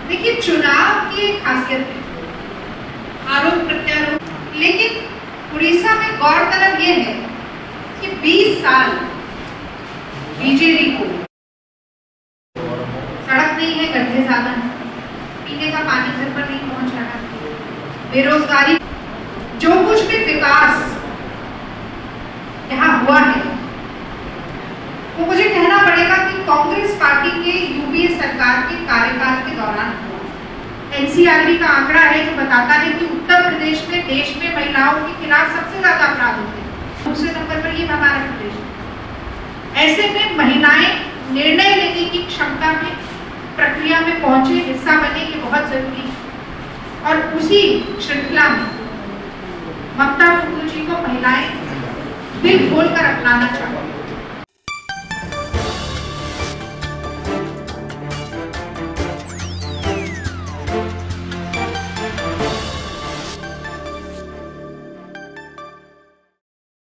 देखिए, चुनाव की एक खासियत है, आरोप प्रत्यारोप, लेकिन उड़ीसा में गौरतलब यह है कि 20 साल बीजेडी को सड़क नहीं है, गड्ढे ज्यादा है, पीने का पानी घर पर नहीं पहुंच रहा, बेरोजगारी, जो कुछ भी विकास यहाँ हुआ है वो मुझे कहना पड़ेगा कि कांग्रेस पार्टी के यूपीए सरकार के कार्यकाल के दौरान हुआ। एनसीआरबी का आंकड़ा है जो बताता है कि उत्तर प्रदेश में देश में महिलाओं के खिलाफ सबसे ज्यादा अपराध होते हैं, दूसरे नंबर पर ये हमारा प्रदेश है। ऐसे में महिलाएं निर्णय लेने की क्षमता में, प्रक्रिया में पहुंचे, हिस्सा बने, ये बहुत जरूरी है। और उसी श्रृंखला में ममता मुर्मू जी को महिलाएं दिल खोलकर अपनाना चाहती हैं।